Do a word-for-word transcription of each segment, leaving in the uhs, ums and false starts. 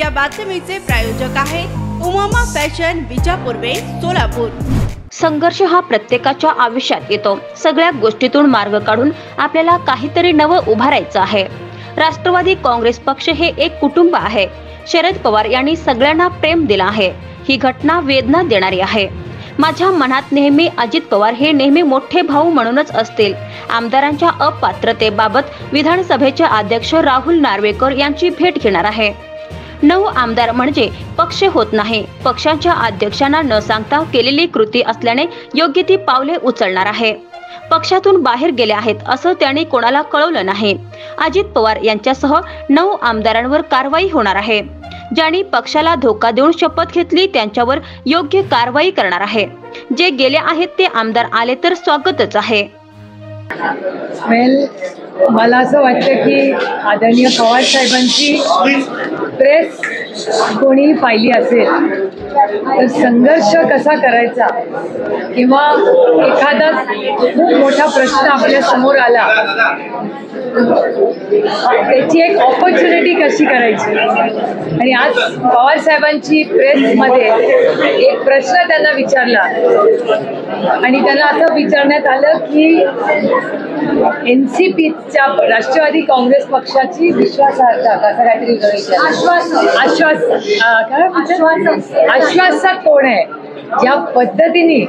बातमीचे प्रायोजक आहेत Umama fashion विजापूर्वे Solapur. संघर्ष हा प्रत्येकाच्या आयुष्यात येतो। सगळ्या गोष्टीतून मार्ग काढून आपल्याला काहीतरी नवं उभारायचं आहे। राष्ट्रवादी काँग्रेस पक्ष हे एक कुटुंब आहे। शरद पवार यांनी सगळ्यांना प्रेम दिला आहे। ही घटना वेदना देणारी आहे। माझ्या मनात नेहमी अजित पवार हे नेहमी मोठे भाऊ म्हणूनच असतील। आमदारांच्या अपात्रतेबाबत विधानसभेचे अध्यक्ष राहुल नार्वेकर यांची भेट घेणार आहे। नऊ आमदार म्हणजे पक्ष होत नाही, पक्षाच्या अध्यक्षांना न सांगता केलेली कृती असल्याने योग्य ती पावले उचलणार आहे। पक्षातून बाहेर गेले आहेत असं त्यांनी कोणाला कळवलं नाही। अजित पवार यांच्यासह नऊ आमदारांवर कारवाई होणार आहे। ज्यांनी पक्षाला धोका देऊन शपथ घेतली त्यांच्यावर योग्य कारवाई करणार आहे। जे गेले आहेत ते आमदार आले तर स्वागतच आहे। वेल, मला असं वाटतं की आदरणीय पवार साहेबांची प्रेस कोणी पाहिली असेल तर संघर्ष कसा करायचा किंवा एखादा खूप मोठा प्रश्न आपल्या समोर आला त्याची एक ऑपॉर्च्युनिटी कशी करायची। आणि आज पवार साहेबांची प्रेसमध्ये एक प्रश्न त्यांना विचारला आणि त्यांना असं विचारण्यात आलं की एन सी पीच्या राष्ट्रवादी काँग्रेस पक्षाची विश्वासार्हता कसं काहीतरी आश्वास आश्वासक कोण आहे। ज्या पद्धतीने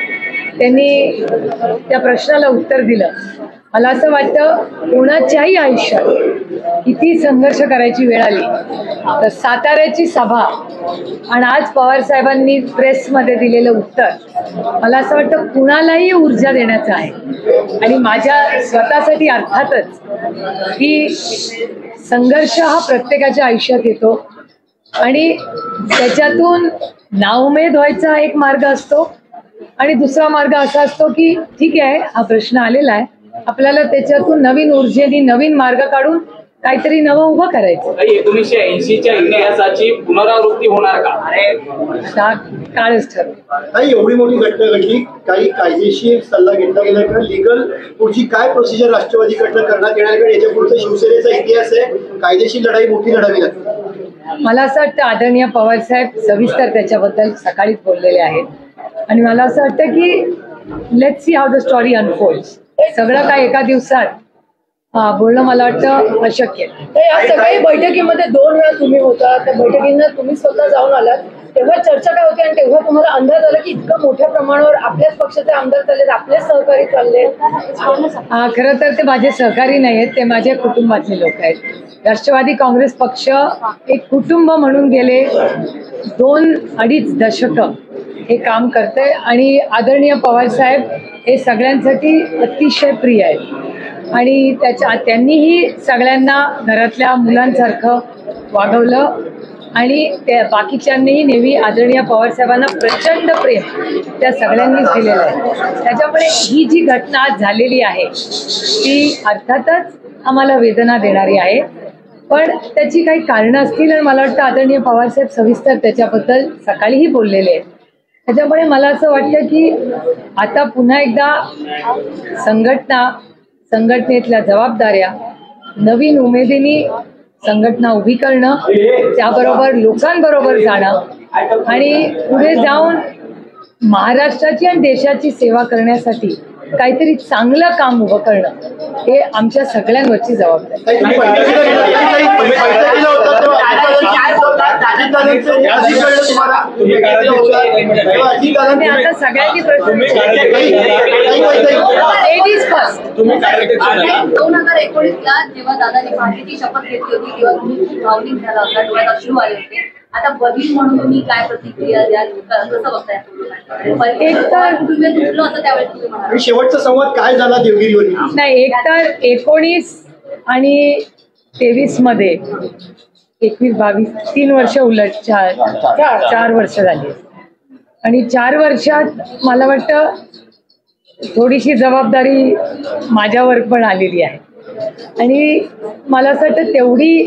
त्यांनी त्या प्रश्नाला उत्तर दिलं, मला असं वाटतं कोणाच्याही आयुष्यात किती संघर्ष करायची वेळ आली तर साताऱ्याची सभा आणि आज पवार साहेबांनी प्रेसमध्ये दिलेलं उत्तर मला असं वाटतं कुणालाही ऊर्जा देण्याचं आहे। आणि माझ्या स्वतःसाठी अर्थातच की संघर्ष हा प्रत्येकाच्या आयुष्यात येतो आणि त्याच्यातून नाउमेद व्हायचा एक मार्ग असतो आणि दुसरा मार्ग असा असतो की ठीक आहे, हा प्रश्न आलेला आहे, आपल्याला त्याच्यातून नवीन ऊर्जेने नवीन मार्ग काढून काहीतरी नवं उभं करायचं। एकोणीसशे ऐंशीच्या इतिहासाची पुनरावृत्ती होणार का? काळच ठरव। नाही, एवढी मोठी घटना घडली, काही कायदेशीर सल्ला घेतला गेला का? लिगल पुढची काय प्रोसिजर राष्ट्रवादीकडनं करण्यात येणार का? याच्या पुढचा शिवसेनेचा इतिहास आहे, कायदेशीर लढाई मोठी लढावी लागते। मला असं वाटतं आदरणीय पवार साहेब सविस्तर त्याच्याबद्दल सकाळीच बोललेले आहेत आणि मला असं वाटतं की let's see how the story unfolds. सगळं काय एका दिवसात बोलणं मला वाटतं अशक्य आहे। आज सकाळी बैठकीमध्ये दोन वेळा तुम्ही होता, त्या बैठकींना तुम्ही स्वतः जाऊन आलात, तेव्हा चर्चा काय होती आणि तेव्हा तुम्हाला अंदाज आला की इतकं मोठ्या प्रमाणावर आपल्याच पक्षाचे आमदार चाललेत, आपलेच सहकारी चालले? खरं तर ते माझे सहकारी नाही आहेत, ते माझ्या कुटुंबातले लोक आहेत। राष्ट्रवादी काँग्रेस पक्ष एक कुटुंब म्हणून गेले दोन अडीच दशक हे काम करते आणि आदरणीय पवार साहेब हे सगळ्यांसाठी अतिशय प्रिय आहेत आणि त्याच्या त्यांनीही सगळ्यांना घरातल्या मुलांसारखं वागवलं आणि त्या बाकीच्यांनीही नेहमी आदरणीय पवार साहेबांना प्रचंड प्रेम त्या सगळ्यांनीच दिलेलं आहे। त्याच्यामुळे ही जी घटना आज झालेली आहे ती अर्थातच आम्हाला वेदना देणारी आहे, पण त्याची काही कारणं असतील आणि मला वाटतं आदरणीय पवार साहेब सविस्तर त्याच्याबद्दल सकाळीही बोललेले आहेत। त्याच्यामुळे मला असं वाटतं की आता पुन्हा एकदा संघटना, संघटनेतल्या जबाबदाऱ्या, नवीन उमेदीने संघटना उभी करणं, त्याबरोबर लोकांबरोबर जाणं आणि पुढे जाऊन महाराष्ट्राची आणि देशाची सेवा करण्यासाठी काहीतरी चांगलं काम उभं करणं हे आमच्या सगळ्यांवरची जबाबदारी। आता सगळ्यांनी लेडीज फर्स्ट। दोन हजार एकोणीस ला जेव्हा दादांनी पार्टीची शपथ घेतली होती तेव्हा तुम्ही भावनिक झाला होता, डोळ्यात अश्रू आले होते। आता बहीण म्हणून तुम्ही काय प्रतिक्रिया द्याल, कसं बघताय? एक तर तुटलं असं त्यावेळेस शेवटचा संवाद काय झाला देवगिरीवर? नाही, एक तर एकोणीस आणि तेवीस मध्ये एकवीस बावीस तीन वर्ष उलट चार चार वर्ष झाली आणि चार वर्षात मला वाटतं थोडीशी जबाबदारी माझ्यावर पण आलेली आहे आणि मला असं वाटतं तेवढी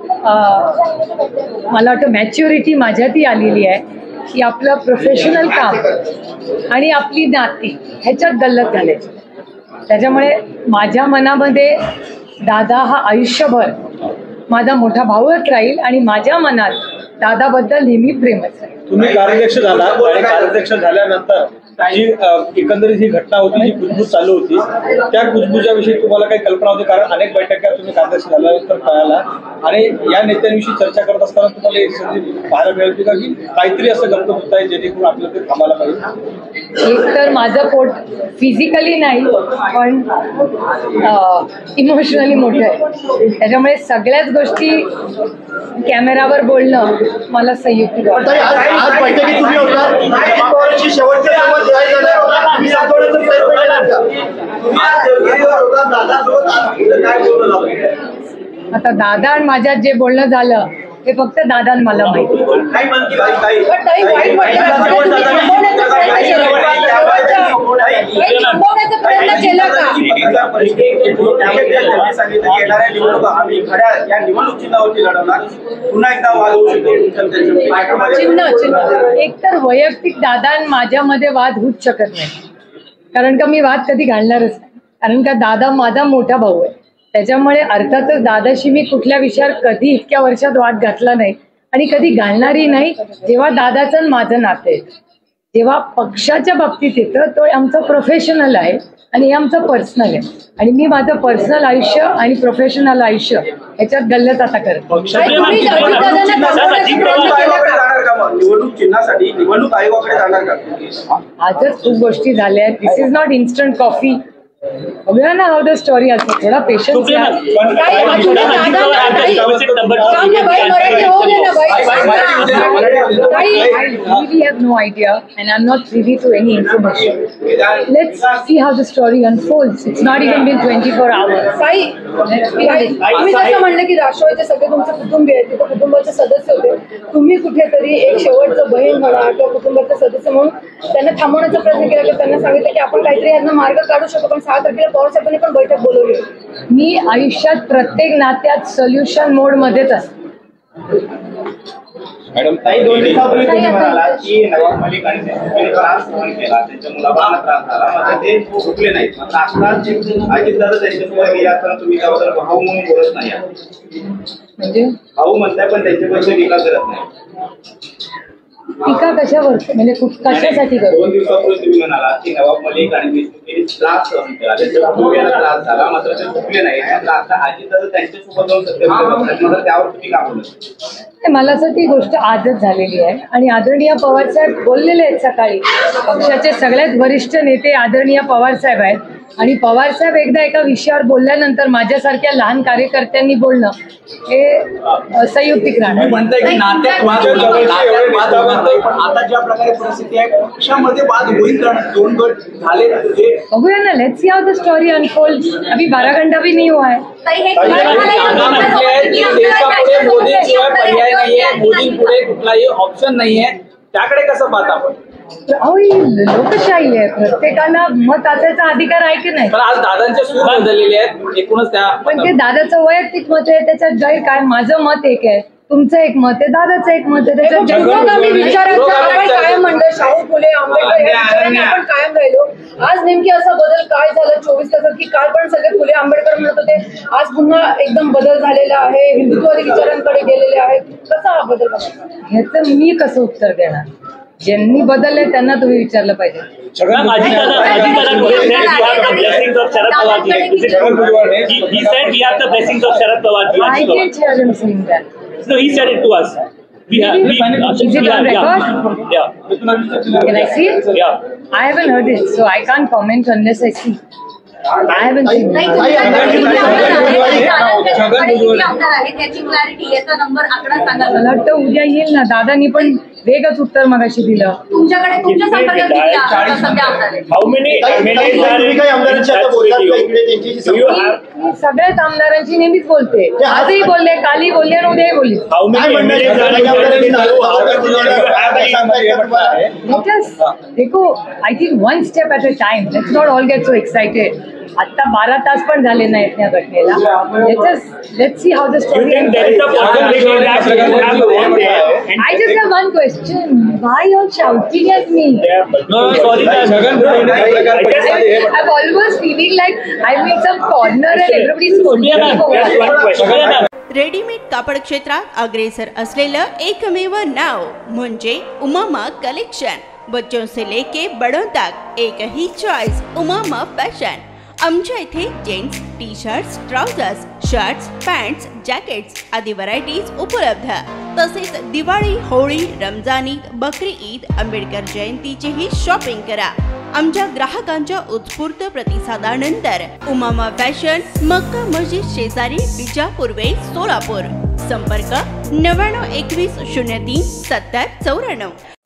मला वाटतं मॅच्युरिटी माझ्यातही आलेली आहे की आपलं प्रोफेशनल काम आणि आपली नाती ह्याच्यात गल्लत घालायची। त्याच्यामुळे माझ्या मनामध्ये दादा हा आयुष्यभर माझा मोठा भाऊच राहील आणि माझ्या मनात दादाबद्दल नेहमी प्रेमच आहे. तुम्ही कार्याध्यक्ष झाला आणि कार्याध्यक्ष झाल्यानंतर जी एकंदरीत ही घटना होती, जी कुजबूज चालू होती, त्या कुजबुजाविषयी तुम्हाला काही कल्पना होती? कारण अनेक बैठका तुम्ही कार्याध्यक्ष झाल्यानंतर कळाला आणि या नेत्यांविषयी चर्चा करत असताना तुम्हाला एक संधी पाहायला मिळते का की काहीतरी असं गप्प होत आहे जेणेकरून आपल्याला ते थांबायला पाहिजे? एक तर माझं पोट फिजिकली नाही पण इमोशनली मोठं आहे, त्याच्यामुळे सगळ्याच गोष्टी कॅमेरावर बोलणं मला संयुक्त वाटतं. आज बैठकीत तुम्ही होता शेवटच्या सोबत आता दादा आणि माझ्यात जे बोलणं झालं ते फक्त दादा आणि मला माहिती. एक तर वैयक्तिक दादा आणि माझ्यामध्ये वाद होऊच शकत नाही, कारण का मी वाद कधी घालणारच नाही, कारण का दादा माझा मोठा भाऊ आहे. त्याच्यामुळे अर्थातच दादाशी मी कुठल्या विषयावर कधी इतक्या वर्षात वाद घातला नाही आणि कधी घालणारही नाही. जेव्हा दादाचं आणि माझं नातं आहे, जेव्हा पक्षाच्या बाबतीत येतं तो आमचं प्रोफेशनल आहे आणि हे आमचं पर्सनल आहे आणि मी माझं पर्सनल आयुष्य आणि प्रोफेशनल आयुष्य ह्याच्यात गल्लत आता करतो. निवडणूक चिन्हासाठी निवडणूक आयोगाकडे जाणार का? आजच खूप गोष्टी झाल्या आहेत. This is not instant coffee. बघूया ना हाऊ द स्टोरी असतो, थोडा पेशन्स घ्या. I really have no idea and I'm not privy to any information. Let's see how the story unfolds. It's not even been twenty-four hours. ताई, तुम्ही जसं म्हणलं की राष्ट्रवादीचे सगळे तुमचे कुटुंबीय आहेत, तिथे कुटुंबाचे सदस्य होते, तुम्ही कुठेतरी एक शेवटचं बहीण म्हणा किंवा कुटुंबाचे सदस्य म्हणून त्यांना थांबवण्याचा प्रयत्न केला की त्यांना सांगितलं की आपण काहीतरी यांना मार्ग काढू शकतो, पण सहा तारखेला पवार साहेबांनी पण बैठक बोलवली. मी आयुष्यात प्रत्येक नात्यात सोल्युशन मोड मध्येच असते. मॅडम, ताई दोन दिवसापूर्वी तुम्ही म्हणाला की नवाब मलिक आणि त्यांनी त्रास सहन केला, त्यांच्या मुलाबाळांना त्रास झाला, मात्र ते झुकले नाहीत. मात्र आता अजितदादा त्यांच्यासोबत गेले असताना तुम्ही त्याबद्दल भाऊ म्हणून बोलत नाही, म्हणजे भाऊ म्हणताय पण त्यांच्याबद्दल टीका करत नाही. टीका कशावर, म्हणजे कशासाठी करतो? दोन दिवसापूर्वी तुम्ही म्हणाला की नवाब मलिक आणि देशमुखांनी त्रास सहन केला, त्यांच्या कुटुंबियांना त्रास झाला, मात्र ते झुकले नाही. मात्र आता अजितदादा त्यांच्यासोबत जाऊन सत्य मात्र त्यावर तुम्ही का बोलत? मला असं ती गोष्ट आजच झालेली आहे आणि आदरणीय पवारसाहेब बोललेले आहेत सकाळी. पक्षाचे सगळ्यात वरिष्ठ नेते आदरणीय पवारसाहेब आहेत आणि पवारसाहेब एकदा एका विषयावर बोलल्यानंतर माझ्यासारख्या लहान कार्यकर्त्यांनी बोलणं हे संयुक्तिक राहणार. म्हणताय की नात्यात वाद पण आता ज्या प्रकारे परिस्थिती आहे पक्षामध्ये वाद होईल, कारण दोन गट झाले. बघूया ना, let's see how the story unfolds. अभी बारा घंटा भी नहीं हुआ है. मोदीशिवाय पर्याय नाहीये, मोदींपुढे कुठलाही ऑप्शन नाहीये, त्याकडे कसं पाहता आपण? अहो ही लोकशाही आहे, प्रत्येकाला मत असायचा अधिकार आहे की नाही. पण आज दादांचे सूर बदललेले आहेत एकूणच त्या. पण ते दादाचं वैयक्तिक मत आहे, त्याच्यात गैर काय. माझं मत एक आहे, तुमचं एक मत आहे, दादाचं एक मत आहे, त्याच्यात विचारांचं आपण कायम म्हणलं शाहू फुले आंबेडकर या विचारांनी आपण कायम राहिलो. आज नेमकी असा बदल काय झाला चोवीस तासात की काल पण सगळे फुले आंबेडकर म्हणत होते, आज पुन्हा एकदम बदल झालेला आहे, हिंदुत्ववादी विचारांकडे गेलेले आहेत. कसा हा बदल ह्याचं मी कसं उत्तर देणार? ज्यांनी बदलले त्यांना तुम्ही विचारलं पाहिजे. I did hear him saying that. No, he said it to us. We have, we, uh, Is it on record? Yeah. Can I see it? Yeah. I haven't heard it, so I can't comment unless I see. I haven't seen it. त्याची clarity याचा number आकडा सांगा. मला वाटतं उद्या येईल ना. दादानी पण वेगच उत्तर मगाशी दिलं. तुमच्याकडे तुमच्या संपर्कात किती आहे सध्या आमदार? How many M L As are in that city? You have मी सगळ्याच आमदारांशी नेहमीच बोलते. आजही बोलले, कालही बोलले आणि उद्याही बोलले. how many M L As are in देखो, I think one step at a time. Let's not all get so excited. आता बारा तास पण झाले नाहीत या घटनेला. Let's see how the story. You think there is a possibility that you have one day? I just have one question. Why you all shouting at me? No, no, sorry. I'm almost feeling like I'm in some corner and everybody's Just one question. Readymade कापड क्षेत्रात अग्रेसर असलेलं एकमेव नाव म्हणजे Umama collection. बच्चों से लेके बड़ों तक एक ही चॉइस, उमामा फॅशन। आमच्या इथे gents T shirts, trousers, shirts, pants, jackets आदी व्हरायटीज उपलब्ध। तसेच दिवाळी, होळी, रमजान ईद, बकरी ईद, आंबेडकर जयंतीचीही शॉपिंग करा। आमच्या ग्राहकांच्या उत्स्फूर्त प्रतिसादानंतर उमामा फॅशन, मक्का मस्जिद शेजारी, बिजापूर वे, सोलापूर। संपर्क नव्याण्णव एकवीस शून्य तीन सत्तर चौऱ्याण्णव।